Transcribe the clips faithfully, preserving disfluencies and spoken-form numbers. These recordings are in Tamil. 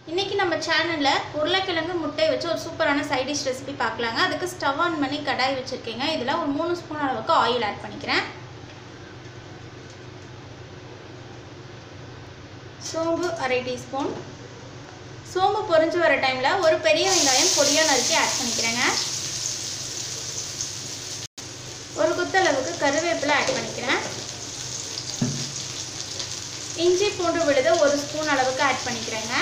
இன்னைக்கு நம்ம சேனல்ல உருளைக்கிழங்கு முட்டை வச்சு ஒரு சூப்பரான சைட் டிஷ் ரெசிபி பார்க்கலாங்க. அதுக்கு ஸ்டவ் ஆன் பண்ணி கடாய் வச்சிருக்கேங்க. இதுல ஒரு மூணு ஸ்பூன் அளவுக்கு ஆயில் ஆட் பண்ணிக்கிறேன். சோம்பு அரை டீஸ்பூன். சோம்பு பொரிஞ்சு வர டைம்ல ஒரு பெரிய வெங்காயம் பொடியா நறுக்கி ஆட் பண்ணிக்கிறேங்க. ஒரு குத்தளவுக்கு கருவேப்பிலை ஆட் பண்ணிக்கிறேன். இஞ்சி பூண்டு விழுது ஒரு ஸ்பூன் அளவுக்கு ஆட் பண்ணிக்கிறேங்க.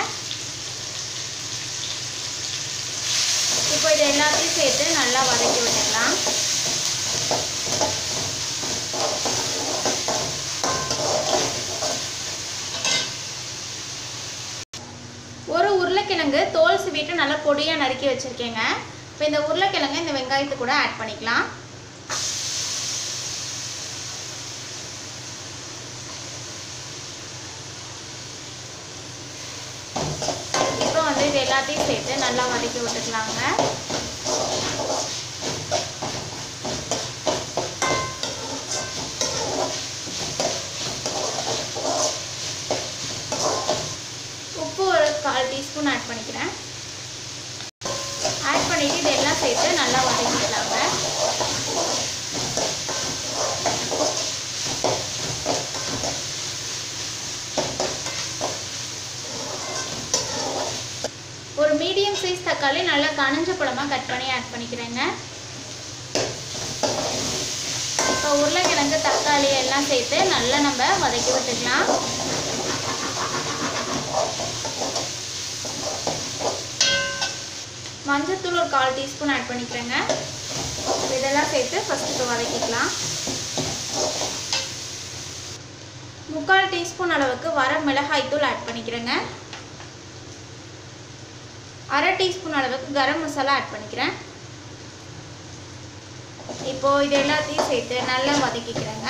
இப்போ இது எல்லாத்தையும் சேர்த்து நல்லா வதக்கி விட்டுக்கலாம். ஒரு உருளைக்கிழங்கு தோல் சீவிட்டு நல்லா பொடியா நறுக்கி வச்சிருக்கேங்க. இப்போ இந்த உருளைக்கிழங்கு இந்த வெங்காயத்தை கூட ஆட் பண்ணிக்கலாம். இது எல்லாத்தையும் சேர்த்து நல்லா வதக்கி விட்டுக்கலாங்க. உப்பு ஒரு கால் டீஸ்பூன் ஆட் பண்ணிக்கிறேன். ஆட் பண்ணிட்டு இதெல்லாம் சேர்த்து நல்லா வதக்கிக்கலாங்க. ஒரு மீடியம் சைஸ் தக்காளி நல்லா கனிஞ்ச பழமா கட் பண்ணி ஆட் பண்ணிக்கிறேங்க. இப்போ உருளைக்கிழங்கு தக்காளி எல்லாம் சேர்த்து நல்லா நம்ம வதக்கி விட்டுக்கலாம். மஞ்சள்தூள் ஒரு கால் டீஸ்பூன் ஆட் பண்ணிக்கிறேங்க. இதெல்லாம் சேர்த்து ஃபர்ஸ்ட் இப்போ வதக்கிக்கலாம். முக்கால் டீஸ்பூன் அளவுக்கு வர மிளகாய் தூள் ஆட் பண்ணிக்கிறேங்க. அரை டீஸ்பூன் அளவுக்கு கரம் மசாலா ஆட் பண்ணிக்கிறேன். இப்போ இது எல்லாத்தையும் சேர்த்து நல்லா வதக்கிக்கிறேங்க.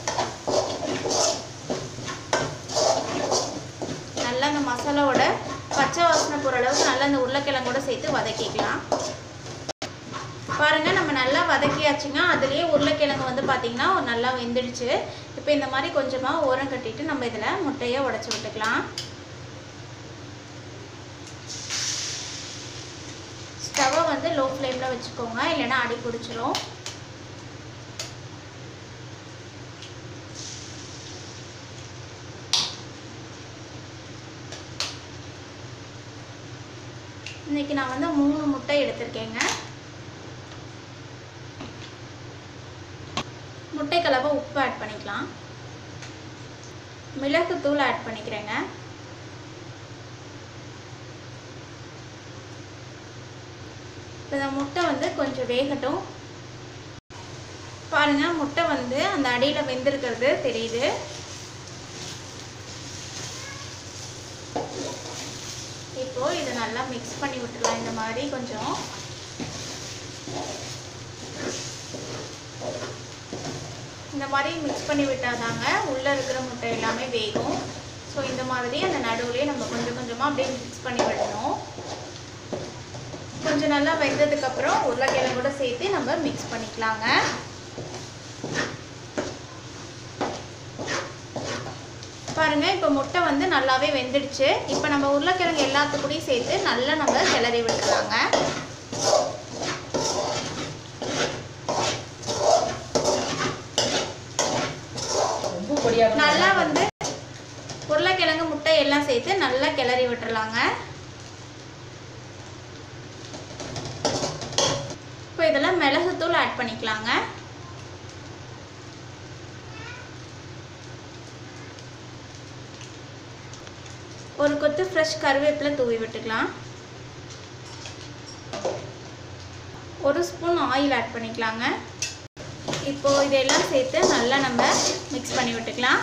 நல்லா அந்த மசாலாவோட பச்சை வாசனை போகிற அளவுக்கு நல்லா அந்த உருளைக்கிழங்கோட சேர்த்து வதக்கிக்கலாம். பாருங்க, நம்ம நல்லா வதக்கியாச்சுங்க. அதுலேயே உருளைக்கிழங்கு வந்து பார்த்தீங்கன்னா நல்லா வெந்துடுச்சு. இப்போ இந்த மாதிரி கொஞ்சமாக ஓரம் கட்டிட்டு நம்ம இதில் முட்டையை உடைச்சி விட்டுக்கலாம். ஸ்டவ்வை வந்து லோ ஃப்ளேமில் வச்சுக்கோங்க, இல்லைன்னா அடி பிடிச்சிரும். இன்னைக்கு நான் வந்து மூணு முட்டை எடுத்திருக்கேங்க. முட்டை கலவை உப்பு ஆட் பண்ணிக்கலாம். மிளகுத்தூள் ஆட் பண்ணிக்கிறேங்க. இந்த முட்டை வந்து கொஞ்சம் வேகட்டும். பாருங்க, முட்டை வந்து அந்த அடியில் வெந்திருக்கிறது தெரியுது. இப்போ இதை நல்லா மிக்ஸ் பண்ணி விட்டுலாம். இந்த மாதிரி கொஞ்சம் இந்த மாதிரி மிக்ஸ் பண்ணி விட்டாதாங்க உள்ள இருக்கிற முட்டை எல்லாமே வேகும். ஸோ இந்த மாதிரி அந்த நடுவுலேயே நம்ம கொஞ்சம் கொஞ்சமாக அப்படியே மிக்ஸ் பண்ணி விடணும். கொஞ்சம் நல்லா வெந்ததுக்கப்புறம் உருளைக்கிழங்கு கூட சேர்த்து நம்ம மிக்ஸ் பண்ணிக்கலாங்க. பாருங்க, இப்போ முட்டை வந்து நல்லாவே வெந்துடுச்சு. இப்போ நம்ம உருளைக்கிழங்கு எல்லாத்துக்கூடையும் சேர்த்து நல்லா நம்ம கிளறி விட்டுறாங்க. நல்லா வந்து உருளைக்கிழங்கு முட்டை எல்லாம் சேர்த்து நல்லா கிளறி விட்டுறலாங்க. இப்போ இதெல்லாம் மிளகுத்தூள் ஆட் பண்ணிக்கலாங்க. ஒரு கொத்து ஃப்ரெஷ் கருவேப்பிலை தூவி விட்டுக்கலாம். ஒரு ஸ்பூன் ஆயில் ஆட் பண்ணிக்கலாங்க. இப்போ இதெல்லாம் சேர்த்து நல்லா நம்ம மிக்ஸ் பண்ணி விட்டுக்கலாம்.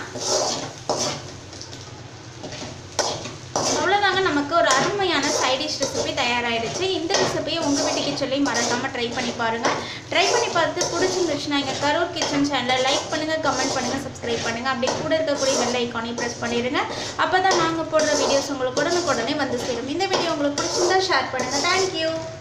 அவ்வளோதாங்க, நமக்கு ஒரு அருமையான சைட் டிஷ் ரெசிபி தயாராகிடுச்சு. இந்த ரெசிபியை உங்கள் வீட்டுக்கு சொல்லி மறக்காமல் ட்ரை பண்ணி பாருங்கள். ட்ரை பண்ணி பார்த்து பிடிச்சிருந்துச்சுன்னா எங்கள் கரூர் கிச்சன் சேனலை லைக் பண்ணுங்கள், கமெண்ட் பண்ணுங்கள், சப்ஸ்கிரைப் பண்ணுங்கள். அப்படியே கூட இருக்கக்கூடிய பெல் ஐக்கானையும் ப்ரெஸ் பண்ணிடுங்க. அப்போ தான் நாங்கள் போடுற வீடியோஸ் உங்களுக்கு உடனுக்குடனே வந்து சேரும். இந்த வீடியோ உங்களுக்கு பிடிச்சிருந்தா ஷேர் பண்ணுங்கள். தேங்க்யூ.